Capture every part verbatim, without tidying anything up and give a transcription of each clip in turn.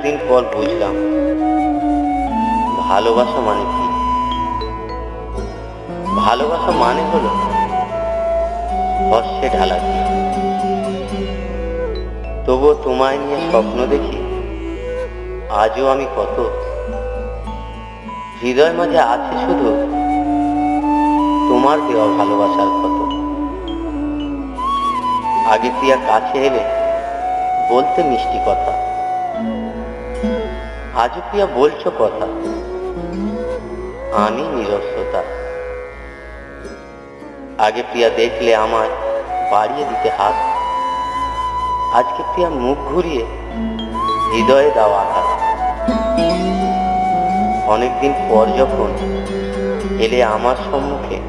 এতদিন পর বুঝলাম ভালোবাসা মানে কি। ভালোবাসা মানে হলো হর্ষে ঢালা কি। তবুও তোমায় নিয়ে স্বপ্ন দেখি আজও আমি কত। হৃদয় মাঝে আছে শুধু তোমার দেওয়া ভালোবাসার কত। আগে প্রিয়া কাছে এলে বলতে মিষ্টি কথা, আজও প্রিয়া বলছো কথা, আমি নিরস্বতা। আগে প্রিয়া দেখলে আমায় বাড়িয়ে দিতে হাত, আজকে প্রিয়া মুখ ঘুরিয়ে হৃদয়ে দেওয়া আঘাত। অনেকদিন পর যখন এলে আমার সম্মুখে,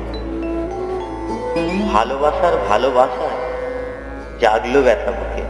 ভালোবাসার ভালোবাসা জাগলো ব্যথা বুকে।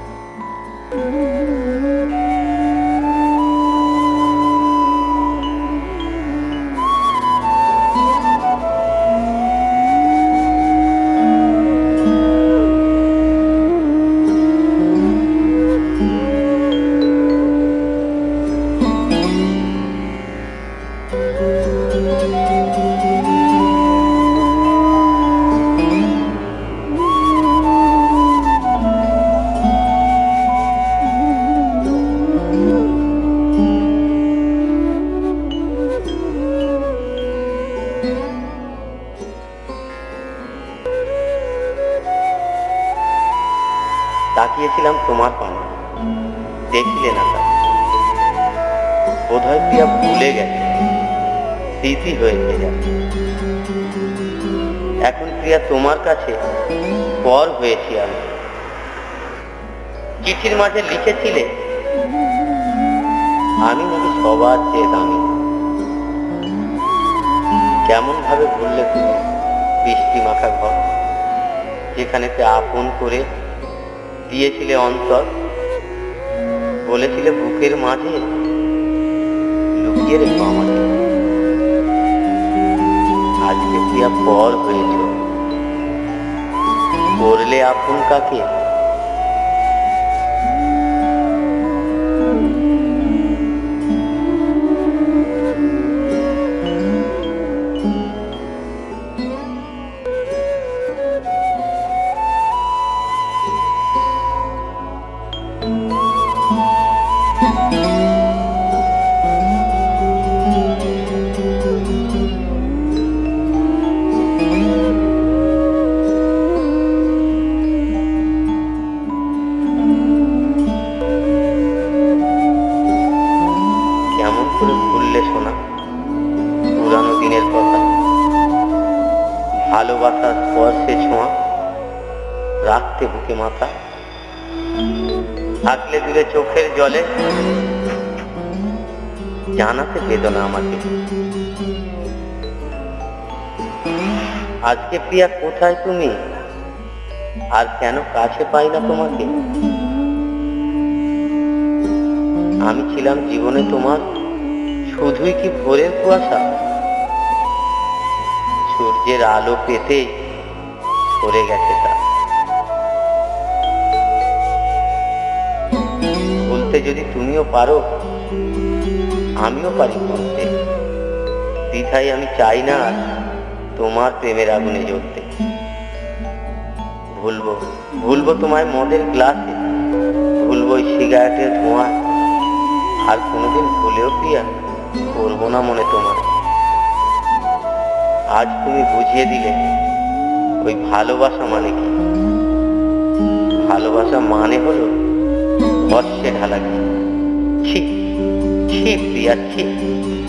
তাকিয়েছিলাম তোমার পানে, দেখিলে না তা। বোধহয় প্রিয়া ভুলে গেছে, স্মৃতি হয়েছে যা। এখন প্রিয়া তোমার কাছে পর হয়েছি আমি। চিঠির মাঝে লিখেছিলে আমি নাকি সবার চেয়ে দামি। কেমন ভাবে ভুললে তুমি বৃষ্টি মাখা ঘর, যেখানেতে আপন করে দিয়েছিলে অন্তর। বলেছিলে বুকের মাঝে লুকিয়ে রেখো আমাকে। আজকে প্রিয়া পর হয়েছ, করলে আপন কাকে। কেমন করে ভুললে শোনা পুরানো দিনের কথা। ভালোবাসার স্পর্শে ছোঁয়া রাখতে বুকে মাথা। থাকলে দূরে চোখের জলে জানাতে বেদনা আমাকে। আজকে প্রিয়া কোথায় তুমি, আর কেন কাছে পাই না তোমাকে। আমি ছিলাম জীবনে তোমার শুধুই কি ভোরের কুয়াশা। সূর্যের আলো পেতেই সরে গেছে তা। বলতে যদি তুমিও পারো আমিও পারি বলতে। দ্বিধায় আমি চাই না তোমার প্রেমের আগুনে জ্বলতে। ভুলবো ভুলবো তোমায় মদের গ্লাসে, ভুলবো সিগারেটের ধোঁয়া। আর কোনোদিন ভুলেও প্রিয়া করবো না মনে তোমার। আজ তুমি বুঝিয়ে দিলে ওই ভালোবাসা মানে কি। ভালোবাসা মানে হলো হর্ষে ঢালা কি। ছি ছি প্রিয়া ছি।